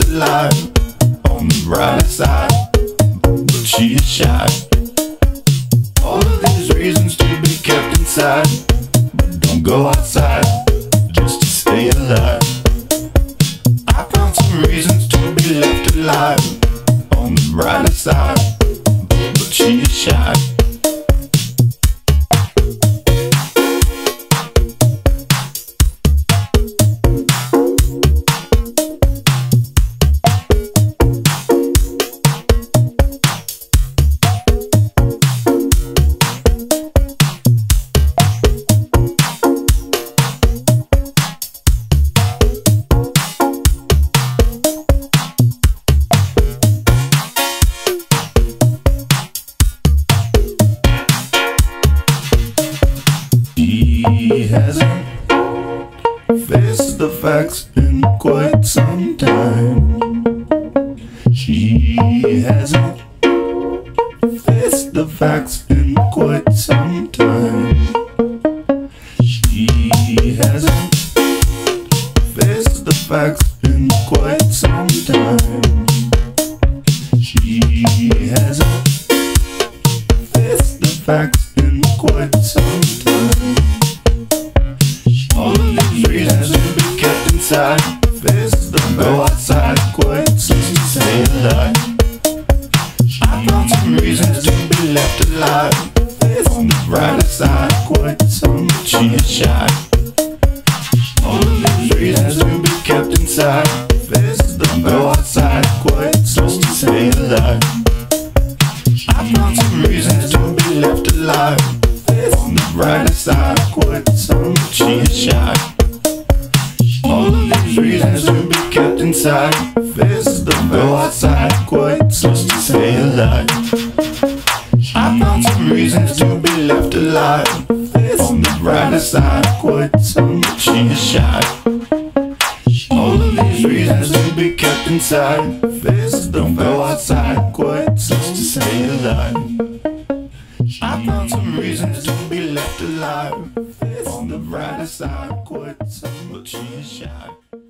alive on the brighter side, but she is shy. All of these reasons to be kept inside, but don't go outside just to stay alive. I found some reasons to be left alive on the brighter side, but she is shy. He hasn't faced the facts in quite some time. She hasn't faced the facts in quite some time. She hasn't faced the facts in quite some time. She hasn't faced the facts in quite some time. All of these reasons to be kept inside, face them, go outside, quite just to stay alive. I found some reasons to be left alive, face on the brighter side, quite some, but she is shy. All of these reasons to be kept inside, face them, go outside, quite just to stay alive. I found some reasons to be left alive, on the brighter side, quite some, but she is shy. All of these reasons to be kept inside, face them, go outside, quite just to stay alive. I found some reasons to be left alive, on the brighter side, quite some, but she is shy. All of these reasons to be kept inside, face them, go outside, quite just to stay alive. I found some reasons to be left alive, on the brighter side, quite some, but she is shy.